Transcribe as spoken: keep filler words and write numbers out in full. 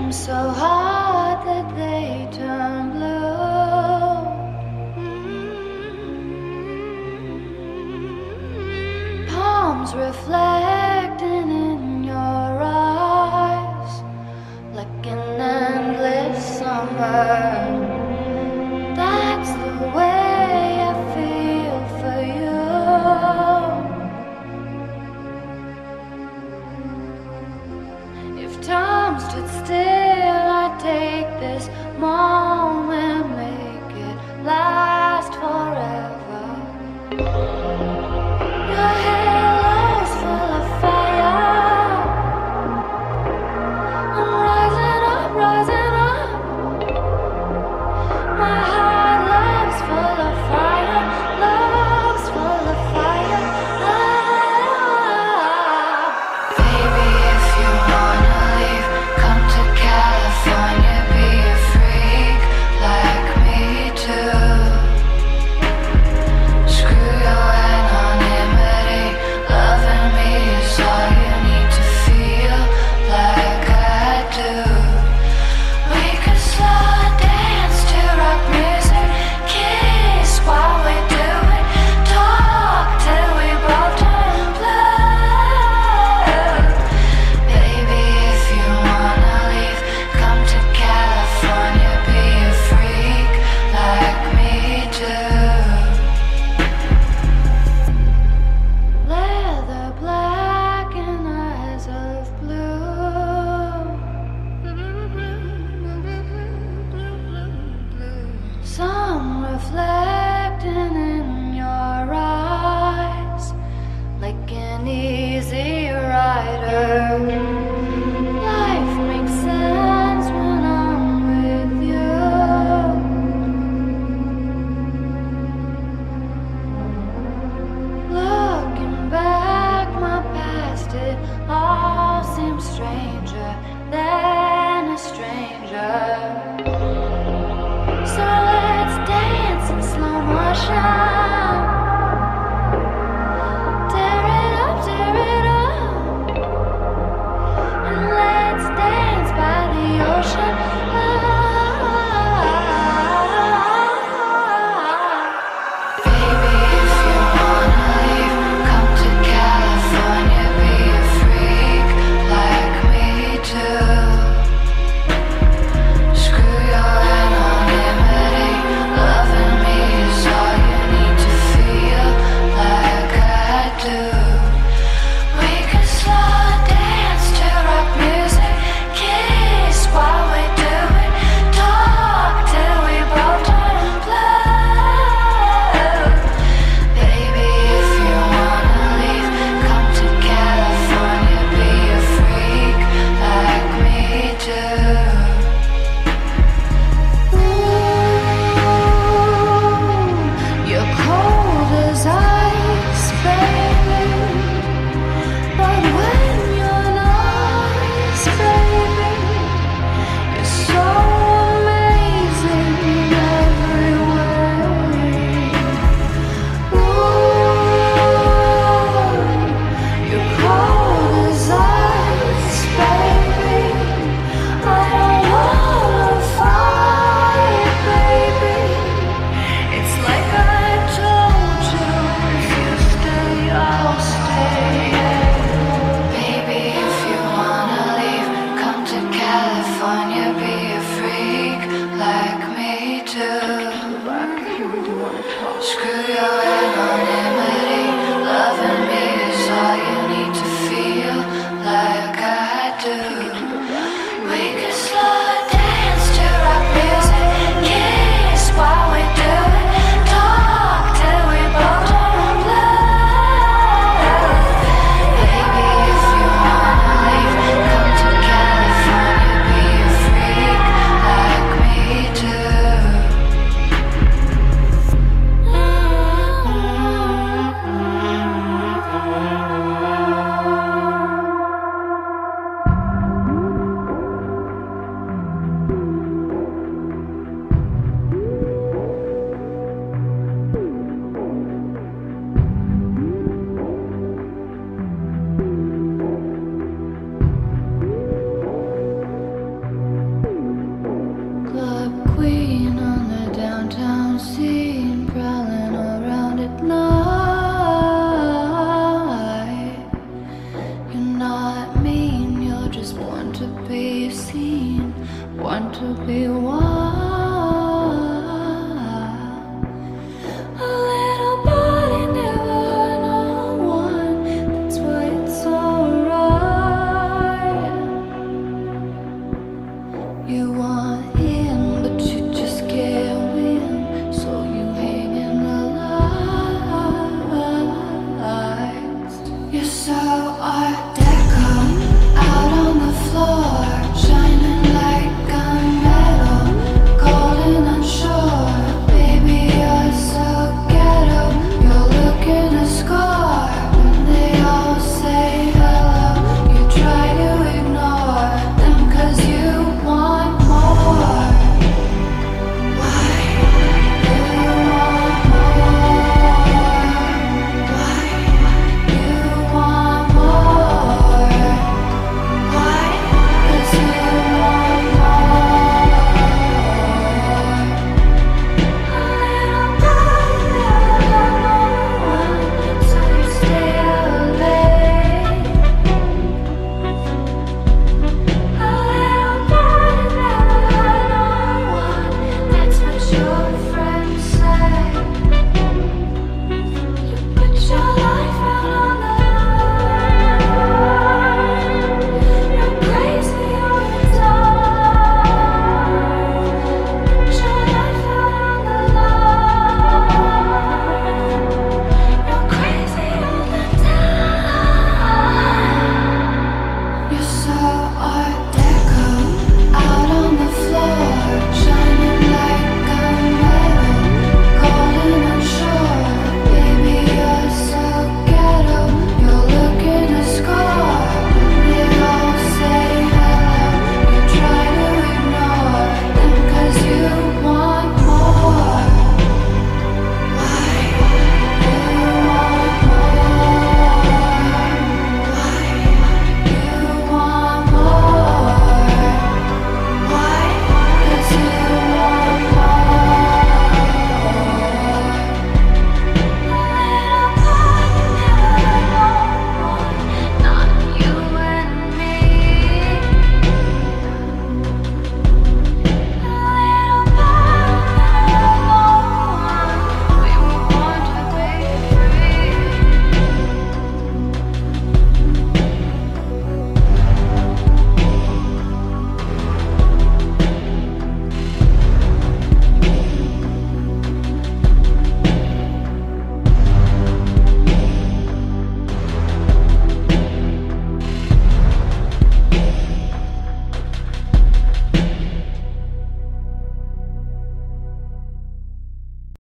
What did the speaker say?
so hot that they turn blue. Mm-hmm. Palms reflecting in your eyes like an endless summer. That's the way I feel for you. If time stood still, I'd take this moment, make it last forever. Your halo's full of fire. I'm rising up, rising up. My heart love's full of fire, love's full of fire. Ah. Baby, if you wanna leave, come to California, be a freak like me too. Screw your anonymity, loving me is all you need to feel like I do. We could slow dance to rock music, kiss while we do it, talk till we both turn blue. Baby, if you wanna leave, come to California, be a freak like me too. Leather black and eyes of blue. Sun reflecting in your eyes like an easy rider. Life makes sense when I'm with you. Looking back, my past, it all seems stranger than a stranger. So let's dance in slow motion.